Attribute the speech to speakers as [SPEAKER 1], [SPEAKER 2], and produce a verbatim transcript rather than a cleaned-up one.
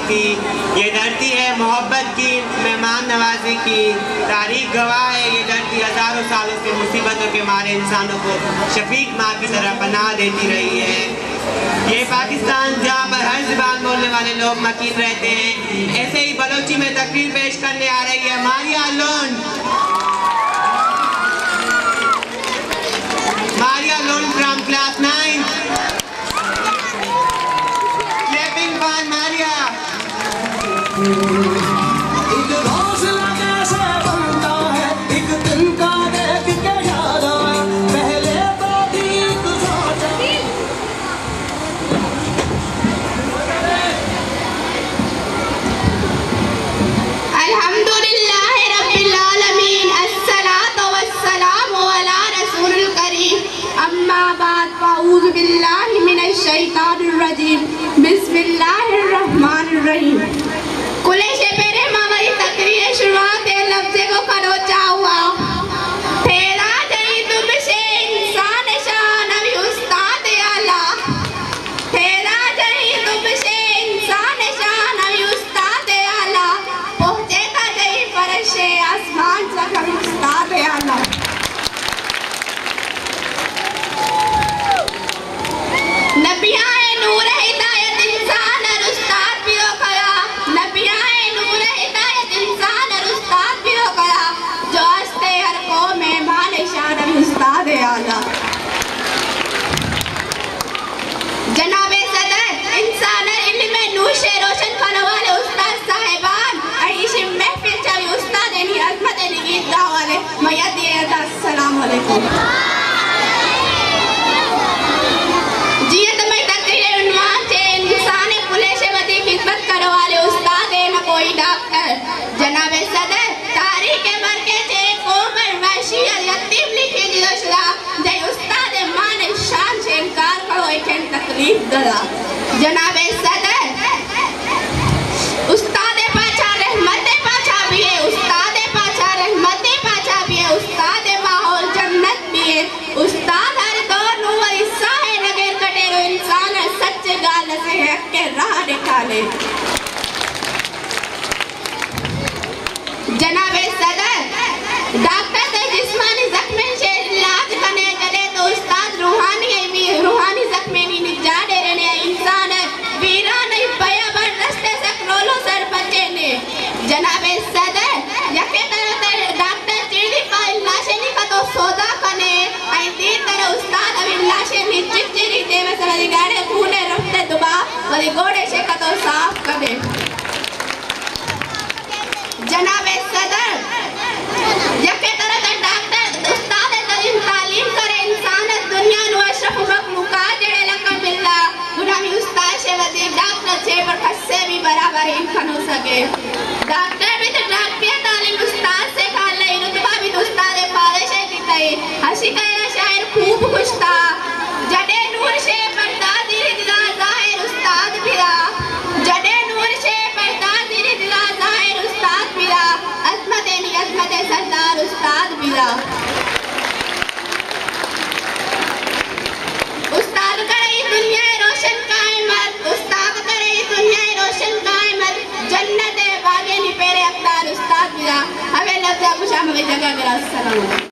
[SPEAKER 1] थी। ये धरती है मोहब्बत की, मेहमान नवाजी की, तारीख गवाह है ये धरती हजारों सालों से मुसीबतों के मारे इंसानों को शफीक माँ की तरह पनाह देती रही है। ये पाकिस्तान जहाँ पर हर ज़ुबान बोलने वाले लोग मकीन रहते हैं। ऐसे ही बलोची में तकरीर पेश करने आ रही है Maria Lone Maria Lone from class nine. Clapping for Maria.
[SPEAKER 2] बिस्मिल्लाहिर्रहमानिर्रहीम। कुले से पहले हमारी तकरीर शुरुआत है लफ्ज़े को खरोचा हुआ। तेरा जही तुमसे इंसान शान अभी उस्ताद आला। तेरा जही तुमसे इंसान शान अभी उस्ताद आला। पहुँचे था जही फर्शे आसमान तक अभी उस्ताद आला। नबिया नूर हिदायत इंसान और उस्ताद भी हो गया। नबिया नूर हिदायत इंसान और उस्ताद भी हो गया। जो हंसते हर को मेहमान शान और उस्ताद आला। जनाबे सदर इंसान इल्म नूशे रोशन करने वाले उस्ताद साहिबान ऐसी महफिल चाहे उस्ताद यानी अजमत अली गीत गा वाले मैया दिए अस्सलाम वालेकुम। जनाबे सदर तारीख मरके जे कोमल वशील यतीम लिखी दिलशला जे उस्ताद मान शान से इनकार करो एकेन तकलीफ दला। जनाबे सदर उस्ताद पाछा रहमत पाछा भी है। उस्ताद पाछा रहमत पाछा भी है। उस्ताद माहौल जन्नत भी है। उस्ताद हर दौर नु हिस्सा है नगर कटेरो इंसान सच्चे गाल से है के राह निकाले। जनाबे सदर डॉक्टर ते जिस्मानी जख्मे से इलाज करने चले तो उस्ताद रूहानी भी रूहानी जख्मे नहीं निजात रहने इंसान वीरा नहीं पया बर रास्ते से क्रोलो सर बच्चे ने। जनाबे सदर यके तरह डॉक्टर चिड़ी का लाशे नहीं का तो सौदा करने आई दी तरह उस्ताद अभी लाशे नहीं चिचिरी दे में सर गाड़े खूने रफ्ते दुबा और गोड़े से का तो साफ करे। जनाबे सदर यके तरह का डॉक्टर उस्ताद तलीम तालीम करे इंसान दुनिया नु अशरफ मखलूकात जड़े लका मिलला गुनामी उस्ताद से वदी डॉक्टर से पर खस्से भी बराबर ही खनो सके। डॉक्टर भी तो डॉक्टर तालीम उस्ताद से खा ले रुतबा भी उस्ताद फारिश है दिताई हसी कहना शायर खूब खुश था। जडे नूर से पर्दा दिल दिला जाहिर उस्ताद बिरा। जडे नूर से पर्दा दिल दिला जाहिर उस्ताद बिरा। अजमत नहीं अजमत सरदार उस्ताद बिरा। उस्ताद करे दुनिया रोशन कायमत। उस्ताद करे दुनिया रोशन कायमत। जन्नत बागे नि पेरे अफ्तार उस्ताद बिरा। हमें लफ्ज़ कुछ हम जगह करा। अस्सलाम।